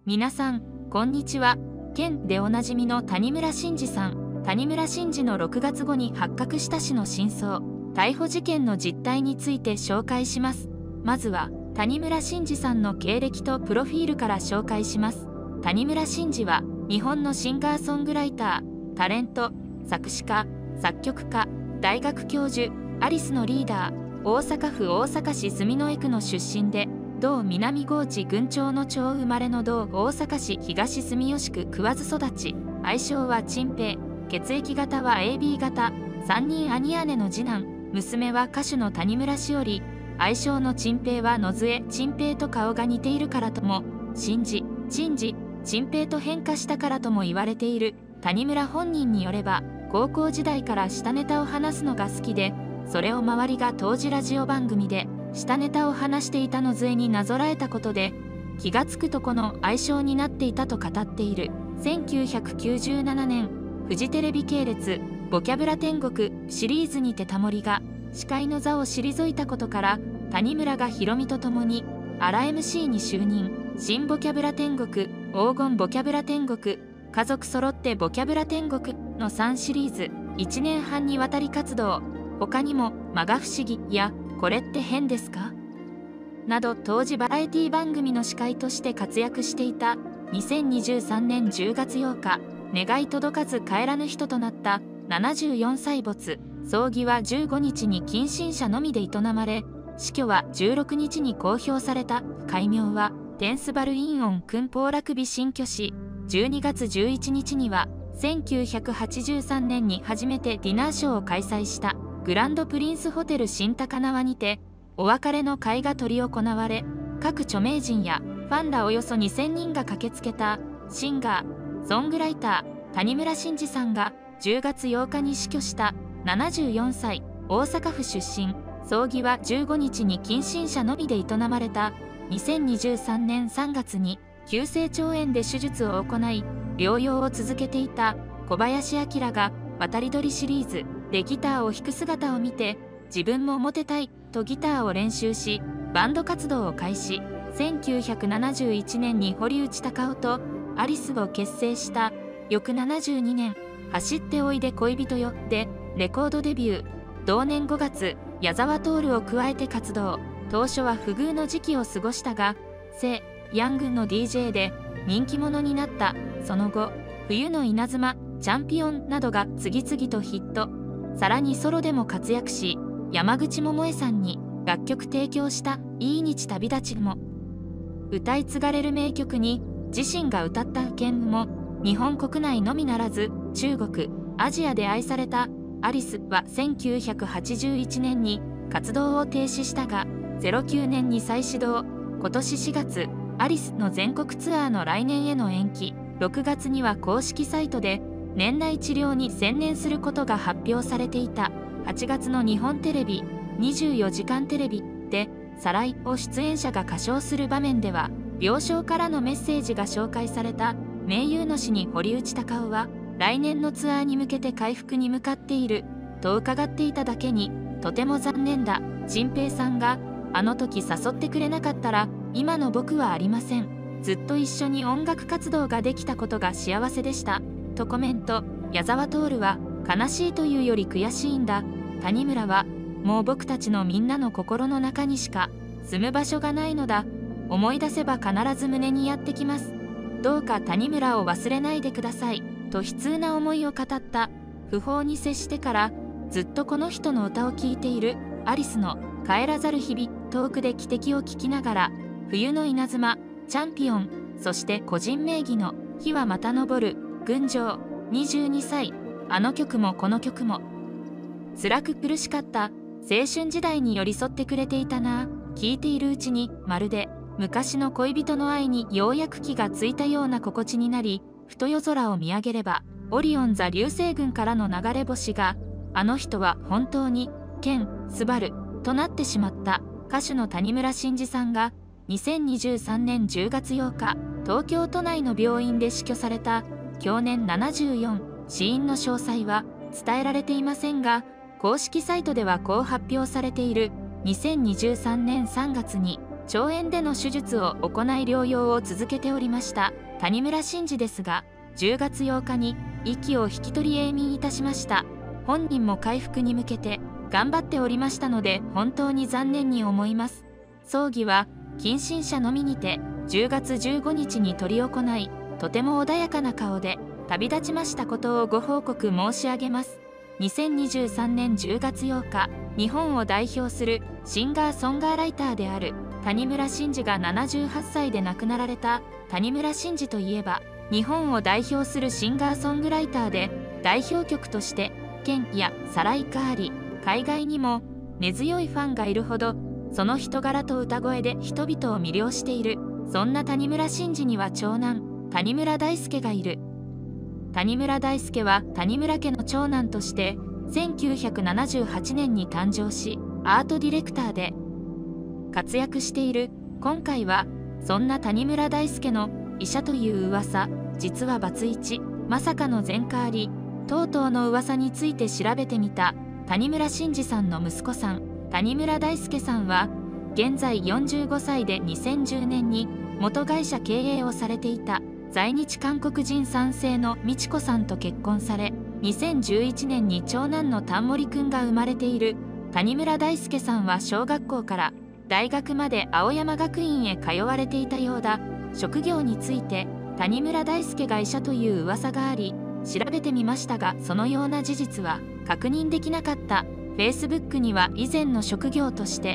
皆さん、こんにちは。剣でおなじみの谷村新司さん。谷村新司の6月後に発覚した死の真相、逮捕事件の実態について紹介します。まずは、谷村新司さんの経歴とプロフィールから紹介します。谷村新司は、日本のシンガーソングライター、タレント、作詞家、作曲家、大学教授、アリスのリーダー、大阪府大阪市住之江区の出身で、同南河内郡町の町生まれの同大阪市東住吉区食わず育ち、愛称はチンペイ、血液型は AB 型、3人兄姉の次男、娘は歌手の谷村しおり、愛称のチンペイは野末チンペイと顔が似ているからとも、新司、チンペイと変化したからとも言われている。谷村本人によれば、高校時代から下ネタを話すのが好きで、それを周りが当時ラジオ番組で下ネタを話していた野末になぞらえたことで、気がつくとこの愛称になっていたと語っている。1997年、フジテレビ系列ボキャブラ天国シリーズにてタモリが司会の座を退いたことから、谷村がヒロミと共にアラ MC に就任。新ボキャブラ天国、黄金ボキャブラ天国、家族揃ってボキャブラ天国の3シリーズ、1年半にわたり活動。他にも「まが不思議」や「これって変ですか?」など当時バラエティ番組の司会として活躍していた。2023年10月8日、願い届かず帰らぬ人となった74歳没。葬儀は15日に近親者のみで営まれ、死去は16日に公表された。戒名はテンスバルインオン君宝楽美新居士。12月11日には1983年に初めてディナーショーを開催したグランドプリンスホテル新高輪にてお別れの会が執り行われ、各著名人やファンらおよそ2000人が駆けつけた。シンガーソングライター谷村新司さんが10月8日に死去した。74歳、大阪府出身。葬儀は15日に近親者のみで営まれた。2023年3月に急性腸炎で手術を行い療養を続けていた小林旭が渡り鳥シリーズでギターを弾く姿を見て、自分もモテたいとギターを練習しバンド活動を開始。1971年に堀内孝雄とアリスを結成した。翌72年「走っておいで恋人よ」でレコードデビュー。同年5月矢沢透を加えて活動。当初は不遇の時期を過ごしたが、聖ヤングの DJ で人気者になった。その後冬の稲妻、チャンピオンなどが次々とヒット。さらにソロでも活躍し、山口百恵さんに楽曲提供した「いい日旅立ち」も歌い継がれる名曲に、自身が歌った「剣」も日本国内のみならず中国、アジアで愛された。アリスは1981年に活動を停止したが、09年に再始動。今年4月、アリスの全国ツアーの来年への延期。6月には公式サイトで年内治療に専念することが発表されていた。8月の日本テレビ24時間テレビでサライを出演者が歌唱する場面では、病床からのメッセージが紹介された。盟友の死に堀内孝雄は来年のツアーに向けて回復に向かっていると伺っていただけに、とても残念だ。チンペイさんがあの時誘ってくれなかったら今の僕はありません。ずっと一緒に音楽活動ができたことが幸せでしたとコメント。矢沢透は悲しいというより悔しいんだ。谷村はもう僕たちのみんなの心の中にしか住む場所がないのだ。思い出せば必ず胸にやってきます。どうか谷村を忘れないでくださいと悲痛な思いを語った。訃報に接してからずっとこの人の歌を聴いている。アリスの帰らざる日々、遠くで汽笛を聴きながら、冬の稲妻、チャンピオン、そして個人名義の日はまた昇る、群青、22歳、あの曲もこの曲も。辛く苦しかった青春時代に寄り添ってくれていたな。聴いているうちにまるで昔の恋人の愛にようやく気がついたような心地になり、ふと夜空を見上げればオリオン座流星群からの流れ星が、あの人は本当に剣スバルとなってしまった。歌手の谷村新司さんが2023年10月8日、東京都内の病院で死去された。享年74。死因の詳細は伝えられていませんが、公式サイトではこう発表されている。2023年3月に腸炎での手術を行い療養を続けておりました谷村新司ですが、10月8日に息を引き取り永眠いたしました。本人も回復に向けて頑張っておりましたので、本当に残念に思います。葬儀は近親者のみにて10月15日に執り行い、とても穏やかな顔で旅立ちましたことをご報告申し上げます。2023年10月8日、日本を代表するシンガーソングライターである谷村新司が78歳で亡くなられた。谷村新司といえば、日本を代表するシンガーソングライターで、代表曲として「剣」や「サライカーリ」、海外にも根強いファンがいるほど、その人柄と歌声で人々を魅了している。そんな谷村新司には長男谷村大輔がいる。谷村大輔は谷村家の長男として1978年に誕生し、アートディレクターで活躍している。今回はそんな谷村大輔の医者という噂、実はバツイチ、まさかの前科あり等々の噂について調べてみた。谷村新司さんの息子さん谷村大輔さんは現在45歳で、2010年に元会社経営をされていた在日韓国人3世の美智子さんと結婚され、2011年に長男の丹森くんが生まれている。谷村大輔さんは小学校から大学まで青山学院へ通われていたようだ。職業について谷村大輔が医者という噂があり、調べてみましたが、そのような事実は確認できなかった。 Facebook には以前の職業として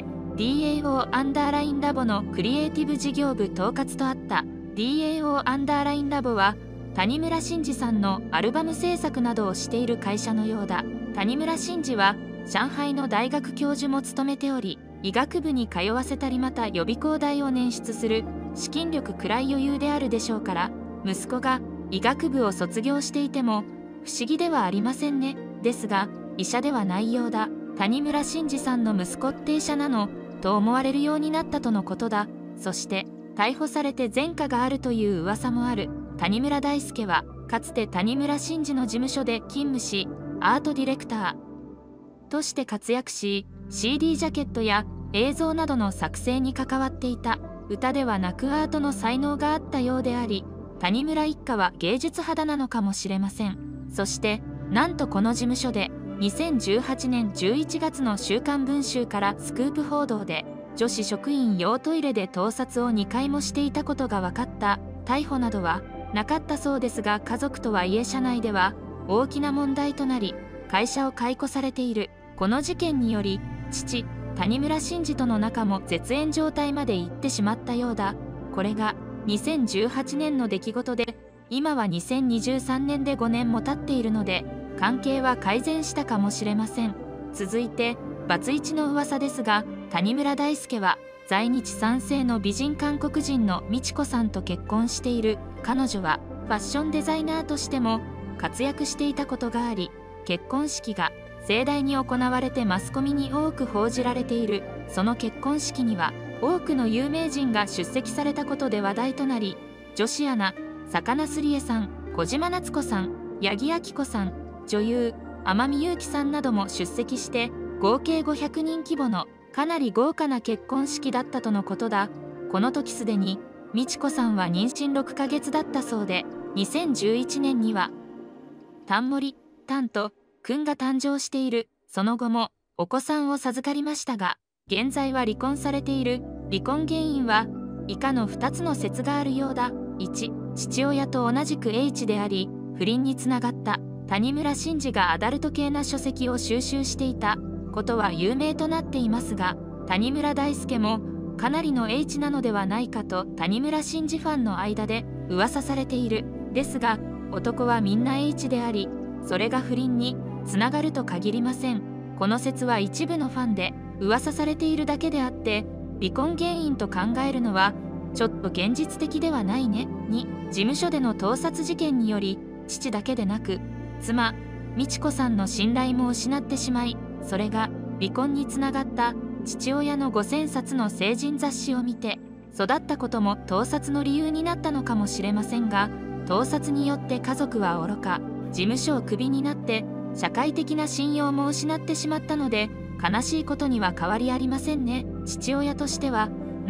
DAO アンダーラインラボのクリエイティブ事業部統括とあった。 DAO アンダーラインラボは谷村新司さんのアルバム制作などをしている会社のようだ。谷村新司は上海の大学教授も務めており、医学部に通わせたり、また予備校代を捻出する資金力くらい余裕であるでしょうから、息子が医学部を卒業していても不思議ではありませんね。ですが医者ではないようだ。谷村新司さんの息子って医者なのと思われるようになったとのことだ。そして逮捕されて前科があるという噂もある。谷村大輔はかつて谷村新司の事務所で勤務し、アートディレクターとして活躍し、 CD ジャケットや映像などの作成に関わっていた。歌ではなくアートの才能があったようであり、谷村一家は芸術肌なのかもしれません。そしてなんとこの事務所で2018年11月の週刊文春からスクープ報道で、女子職員用トイレで盗撮を2回もしていたことが分かった。逮捕などはなかったそうですが、家族とはいえ社内では大きな問題となり、会社を解雇されている。この事件により父谷村新司との仲も絶縁状態まで行ってしまったようだ。これが2018年の出来事で、今は2023年で5年も経っているので、関係は改善したかもしれません。続いてバツイチの噂ですが、谷村大輔は在日3世の美人韓国人の美智子さんと結婚している。彼女はファッションデザイナーとしても活躍していたことがあり、結婚式が盛大に行われてマスコミに多く報じられている。その結婚式には多くの有名人が出席されたことで話題となり、女子アナ坂名すりえさん、小島夏子さん、八木亜希子さん、女優天海祐希さんなども出席して、合計500人規模のかなり豪華な結婚式だったとのことだ。この時すでに美智子さんは妊娠6ヶ月だったそうで、2011年には丹森丹とくんが誕生している。その後もお子さんを授かりましたが、現在は離婚されている。離婚原因は以下の2つの説があるようだ。1、父親と同じく H であり不倫につながった。谷村新司がアダルト系な書籍を収集していたことは有名となっていますが、谷村大輔もかなりの H なのではないかと谷村新司ファンの間で噂されている。ですが男はみんな H であり、それが不倫につながると限りません。この説は一部のファンで噂されているだけであって、離婚原因と考えるのはちょっと現実的ではないね。2、事務所での盗撮事件により父だけでなく妻美智子さんの信頼も失ってしまい、それが離婚につながった。父親の5000冊の成人雑誌を見て育ったことも盗撮の理由になったのかもしれませんが、盗撮によって家族はおろか事務所をクビになって社会的な信用も失ってしまったので、悲しいことには変わりありませんね。父親としては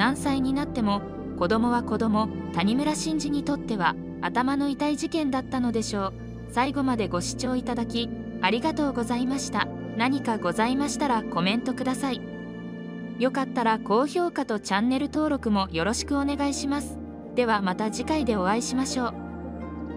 何歳になっても子供は子供、谷村新司にとっては頭の痛い事件だったのでしょう。最後までご視聴いただきありがとうございました。何かございましたらコメントください。よかったら高評価とチャンネル登録もよろしくお願いします。ではまた次回でお会いしましょう。